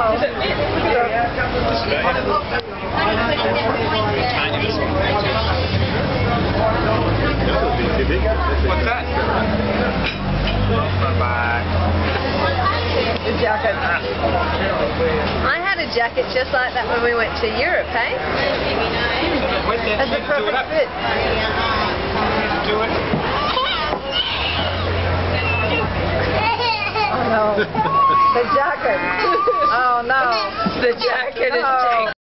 Oh. What's that? Bye-bye. The jacket. I had a jacket just like that when we went to Europe, hey? That's a perfect fit. Do it. Oh no. The jacket. Oh no. The jacket is taken.